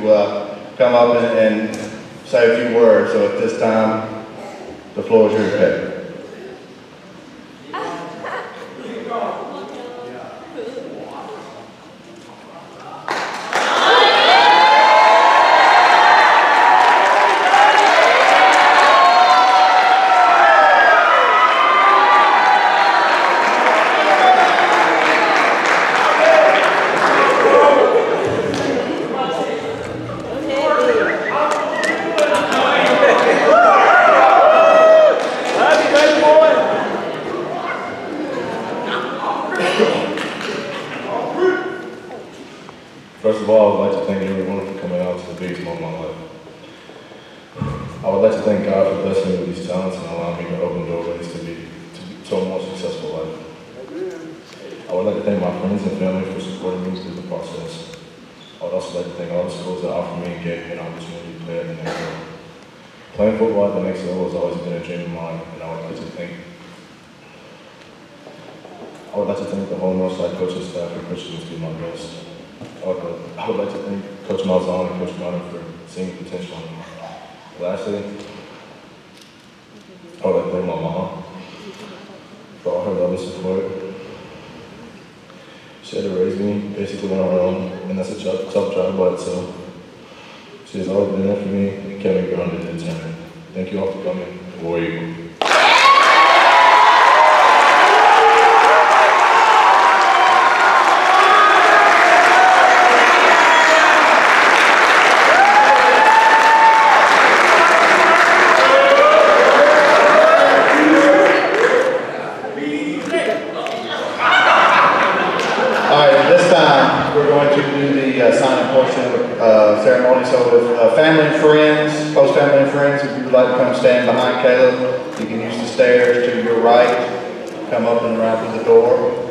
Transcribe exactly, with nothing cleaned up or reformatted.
to uh, come up and, and say a few words. So at this time, the floor is yours, Peggy. First of all, I would like to thank everyone for coming out to the biggest moment of my life. I would like to thank God for blessing me with these talents and allowing me to open doorways to be to, be, to a more successful life. I would like to thank my friends and family for supporting me through the process. I would also like to thank all the schools that offered me and gave me an opportunity to play at the next level. Playing football at the next level has always been a dream of mine, and I would like to thank I would like to thank the whole Northside coaching staff for pushing me to do my best. I would, I would like to thank Coach Malzahn and Coach Gunner for seeing potential in me. Lastly, I would like to thank my mom for all her love and support. She had to raise me basically on her own, and that's a tough, tough job by itself. She has always been there for me and kept me grounded and determined. Thank you all for coming. War Eagle. We're going to do the uh, signing portion of the uh, ceremony. So with uh, family and friends, close family and friends, if you would like to come stand behind Caleb, you can use the stairs to your right, come up and around to the door.